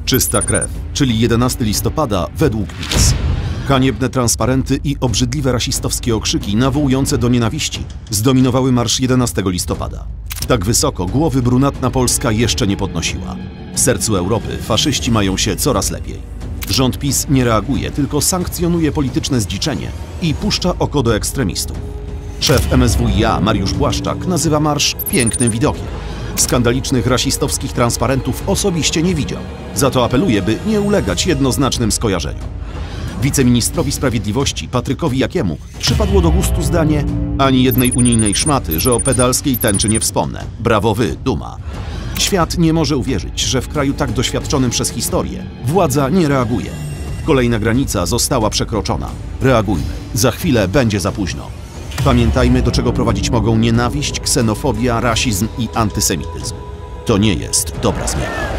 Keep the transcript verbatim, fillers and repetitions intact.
Czysta krew, czyli jedenastego listopada według P iS. Haniebne transparenty i obrzydliwe rasistowskie okrzyki nawołujące do nienawiści zdominowały marsz jedenastego listopada. Tak wysoko głowy brunatna Polska jeszcze nie podnosiła. W sercu Europy faszyści mają się coraz lepiej. Rząd PiS nie reaguje, tylko sankcjonuje polityczne zdziczenie i puszcza oko do ekstremistów. Szef M S W i A Mariusz Błaszczak nazywa marsz pięknym widokiem. Skandalicznych rasistowskich transparentów osobiście nie widział. Za to apeluje, by nie ulegać jednoznacznym skojarzeniom. Wiceministrowi Sprawiedliwości Patrykowi Jakiemu przypadło do gustu zdanie: ani jednej unijnej szmaty, że o pedalskiej tęczy nie wspomnę. Brawo wy, duma. Świat nie może uwierzyć, że w kraju tak doświadczonym przez historię władza nie reaguje. Kolejna granica została przekroczona. Reagujmy. Za chwilę będzie za późno. Pamiętajmy, do czego prowadzić mogą nienawiść, ksenofobia, rasizm i antysemityzm. To nie jest dobra zmiana.